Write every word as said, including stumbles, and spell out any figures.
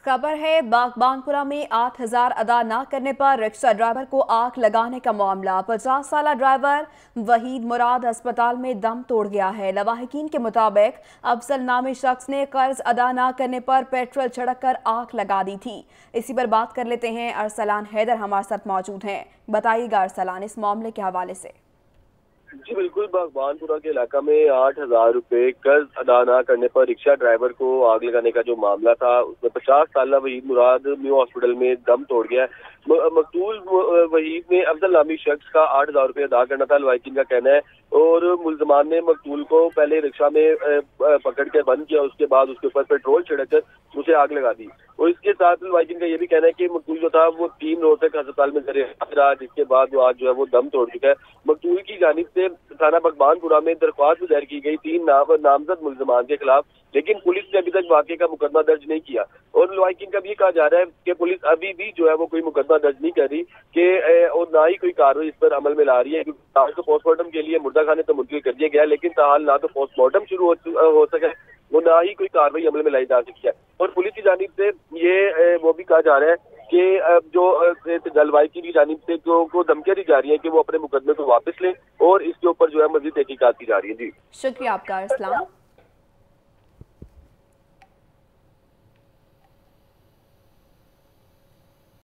खबर है बागबानपुरा में आठ हजार अदा न करने पर रिक्शा ड्राइवर को आग लगाने का मामला। पचास साल ड्राइवर वहीद मुराद अस्पताल में दम तोड़ गया है। लवाहिकीन के मुताबिक अफजल नामी शख्स ने कर्ज अदा न करने पर पेट्रोल छिड़क कर आग लगा दी थी। इसी पर बात कर लेते हैं। अरसलान हैदर हमारे साथ मौजूद हैं। बताइएगा अरसलान, इस मामले के हवाले से। जी बिल्कुल, बागबानपुरा के इलाका में आठ हजार रुपए कर्ज अदा न करने पर रिक्शा ड्राइवर को आग लगाने का जो मामला था, उसमें पचास साल वहीद मुराद न्यू हॉस्पिटल में दम तोड़ गया। मकतूल वहीद ने अफजल नामी शख्स का आठ हजार रुपये अदा करना था, लवाहिकीन का कहना है, और मुलजमान ने मकतूल को पहले रिक्शा में पकड़ के बंद किया, उसके बाद उसके ऊपर पेट्रोल छिड़क कर उसे आग लगा दी। और इसके साथ लवाहिकीन का ये भी कहना है कि मकतूल जो था वो तीन रोज तक अस्पताल में रहा, जिसके बाद वो आज जो है वो दम तोड़ चुका है। मकतूल की जानिब से थाना बागबानपुरा में दरख्वास्त भी दायर की गई तीन नाम, नामजद मुलजमान के खिलाफ, लेकिन पुलिस ने अभी तक वाकये का मुकदमा दर्ज नहीं किया। और लवाहिकीन का भी ये कहा जा रहा है कि पुलिस अभी भी जो है वो कोई मुकदमा दर्ज नहीं कर रही कि और ना ही कोई कार्रवाई इस पर अमल में ला रही है, क्योंकि आज तो पोस्टमार्टम के लिए मुर्दा खाने तो मुंतकिल कर दिया गया, लेकिन ताहाल ना तो पोस्टमार्टम शुरू हो, हो सके वो ना ही कोई कार्रवाई अमल में लाई जा सकी है। और पुलिस की जानिब से ये वो भी कहा जा रहा है कि जो लवाहिकीन की जानिब से जो को धमकियां दी जा रही है कि वो अपने मुकदमे को वापस लें, और इसके ऊपर जो है मजीद तहकीकात की जा रही है। जी शुक्रिया आपका अरसलान।